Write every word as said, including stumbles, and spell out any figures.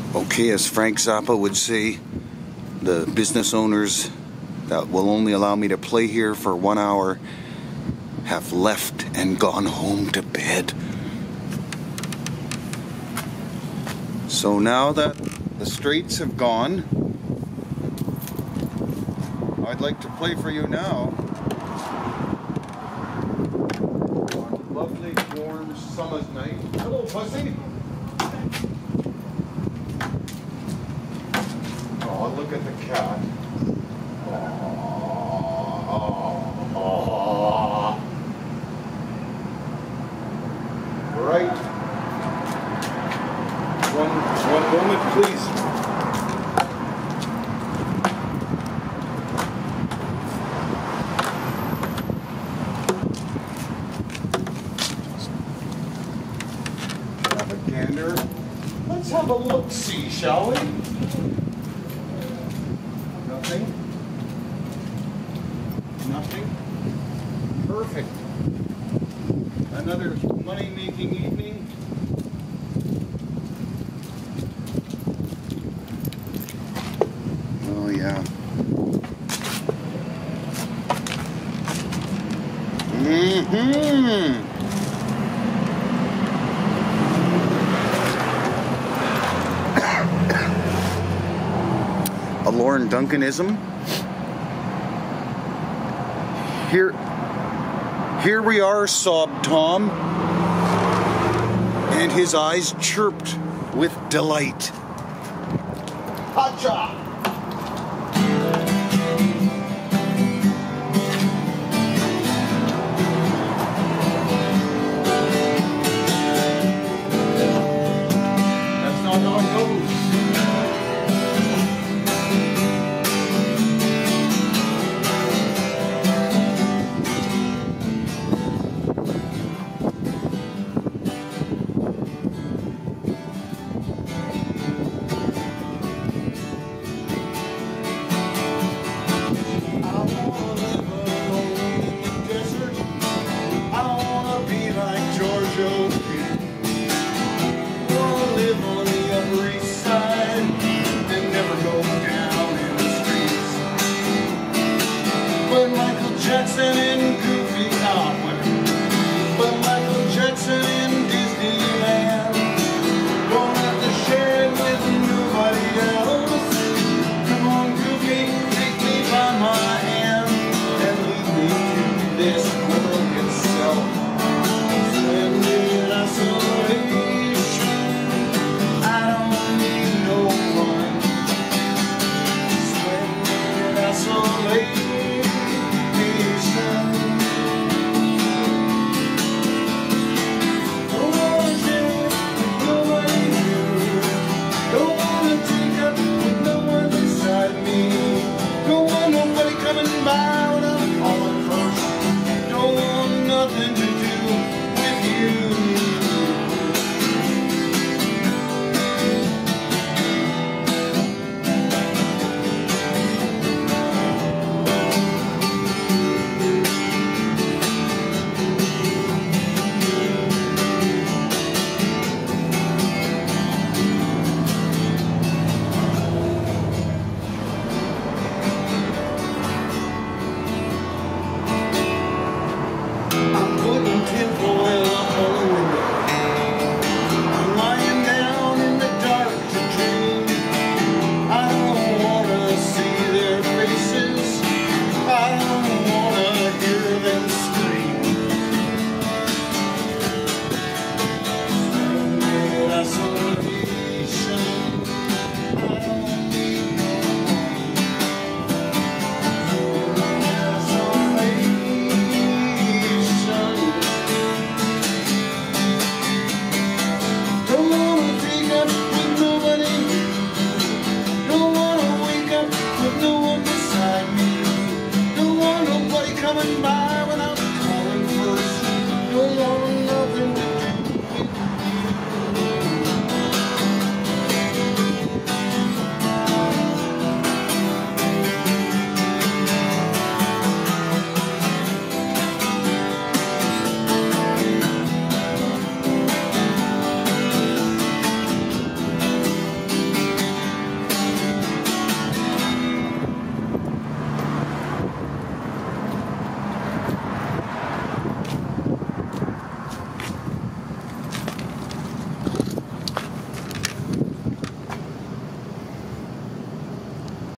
Okay, as Frank Zappa would say, the business owners that will only allow me to play here for one hour have left and gone home to bed. So now that the Straits have gone, I'd like to play for you now on a lovely warm summer's night. Hello, pussy. Oh, look at the cat. Oh, oh, oh. Right. One, one moment, please. Have a gander. Let's have a look-see, shall we? Nothing? Nothing? Perfect. Another money-making evening. Oh yeah. Mm-hmm. A Lauren Duncanism. Here, here we are, sobbed Tom, and his eyes chirped with delight. Hotcha!